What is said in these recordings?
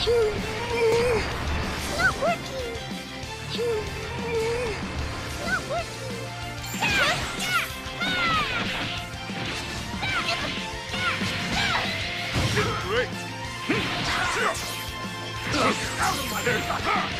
not working! It's not working! Great! Out of my hair!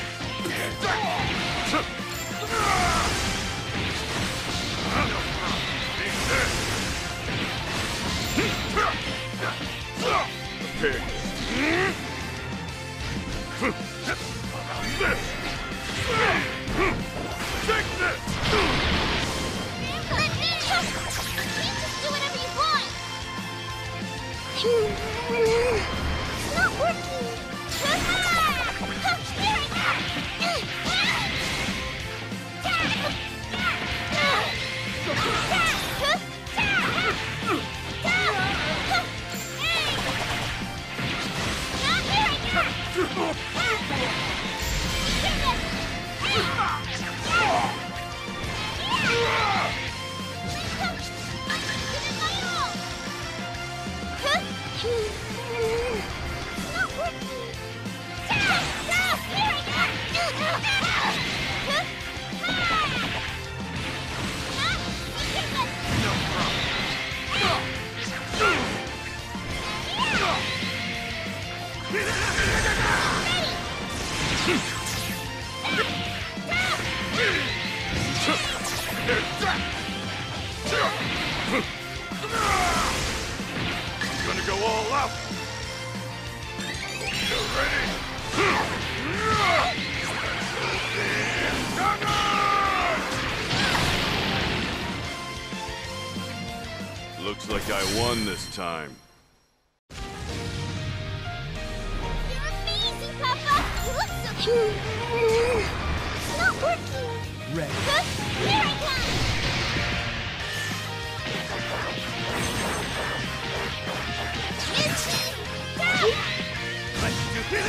Take this! Let me! You can't just do whatever you want! It's not working! Here I Gonna go all out. You ready? Looks like I won this time. You're amazing, Papa! You look so cute! It's not working! Ready. Here I come! Itchy! Let's do it!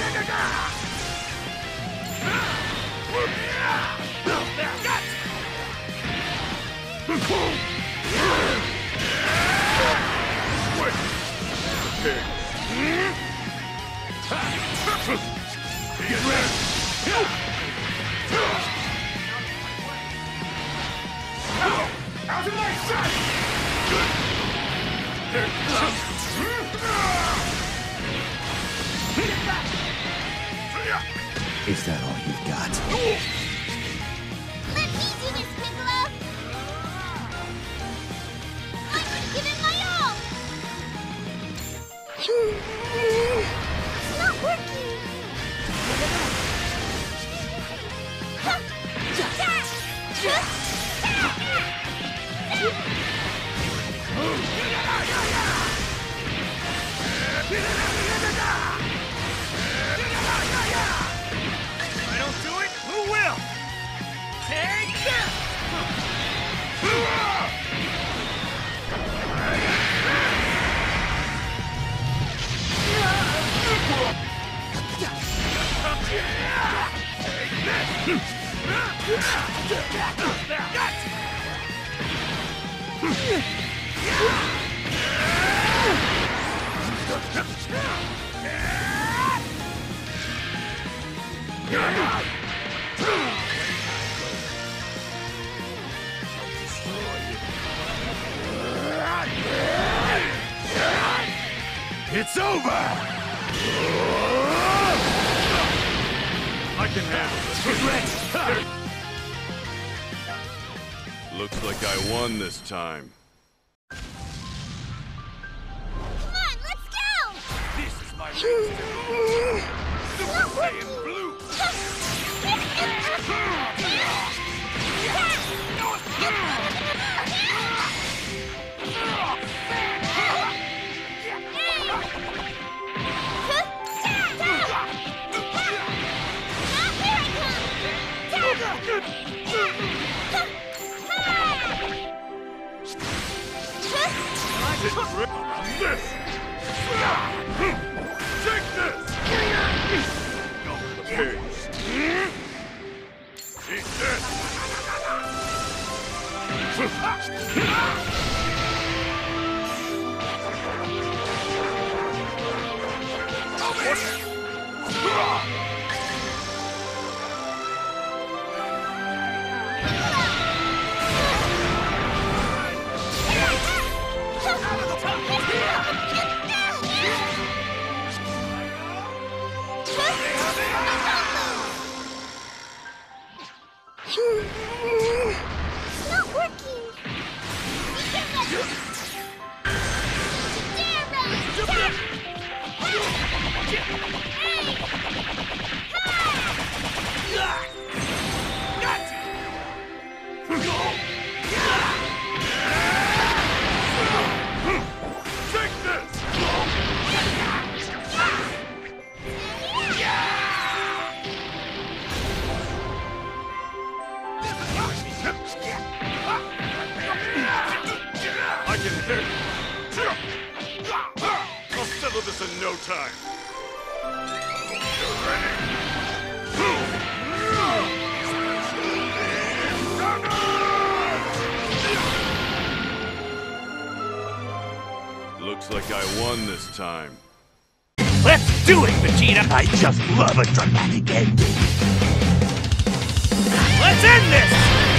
Get ready! Out of my sight! Good! Here it comes! Is that all you've got? Let me do this, Piccolo! I'm giving my all! It's not working! If I don't do it, who will? Take this! It's over! I can handle this. Looks like I won this time. Come on, let's go! This is my race. Super Saiyan Blue. This! Take this! Go for the pigs! Eat this! I can hit. I'll settle this in no time. You ready? Looks like I won this time. Let's do it, Vegeta! I just love a dramatic ending. Let's end this!